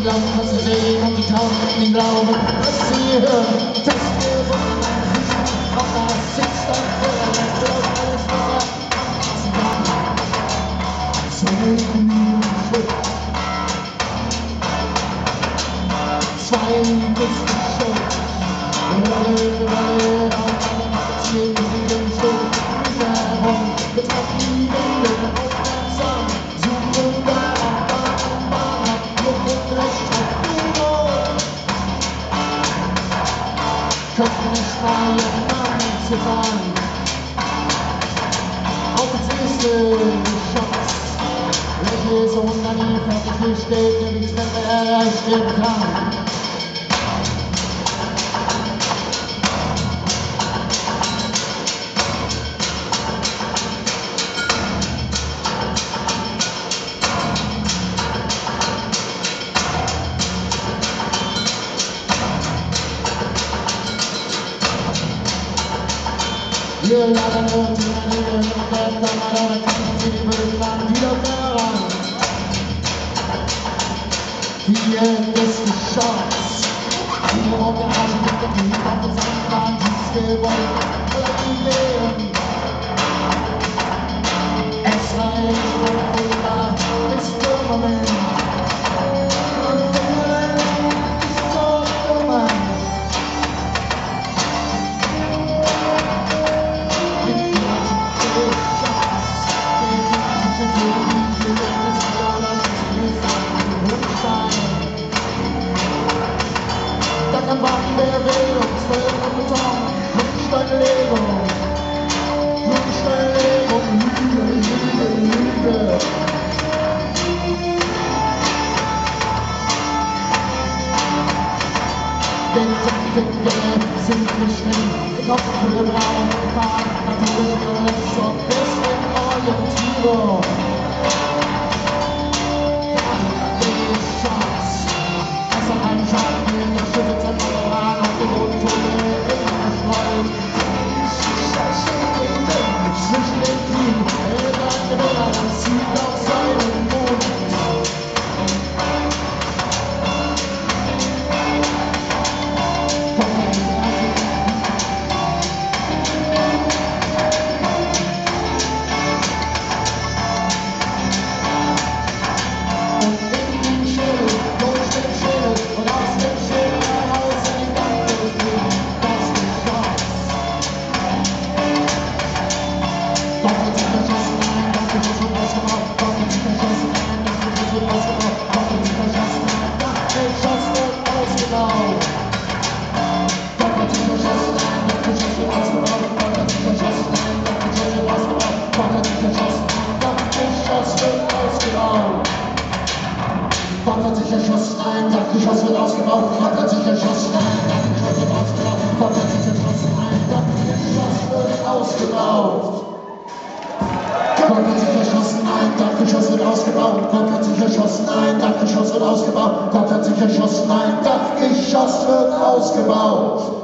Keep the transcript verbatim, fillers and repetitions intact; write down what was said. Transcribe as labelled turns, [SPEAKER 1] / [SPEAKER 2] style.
[SPEAKER 1] glauben, was sie sehen und die Tauben den Glauben, was sie hören. Das Gewunder auf das sitzt ein Feuerland, wird alles Wasser anpassen kann. So ein Schritt, zwei bis Schritt, Rolle, Rolle, auf einem Ziel, sieben Schritt, Bücher herum, betrachten die Wände aufmerksam, suchen da am Bahn, am Bahnhof, Luft und Recht, könnten nicht mal ihren Namen ziffern. Auf ins nächste Schatz, welche so unter die Fertige steht, der die Treppe erreicht werden kann. Wir laden und die Nähe und der Kamera, da kämpfen sie die Bösen wieder heran. Hier ist die Chance, die Morgen haben mit dem Hieb auf den Sandbahn, dies gewollt, oder die Leben. Es reicht wunderbar, ist der Moment. Und der ist so gemein. Am Wagen der Wählung, Zwölf und Beton, Grundsteinlegung, Grundsteinlegung, Lüge, Lüge, Lüge. Denn Tankengänge sind nicht schlimm, Knopfhülle braun und fahren, Naturbrille zur besten Orientierung. Gott hat sich erschossen, ein Dachgeschoss wird ausgebaut. Gott hat sich erschossen, ein Dachgeschoss wird ausgebaut. Gott hat sich erschossen, ein Dachgeschoss wird ausgebaut. Gott hat sich erschossen, ein Dachgeschoss wird ausgebaut. Gott hat sich erschossen, ein Dachgeschoss wird ausgebaut. Gott hat sich erschossen, ein Dachgeschoss wird ausgebaut.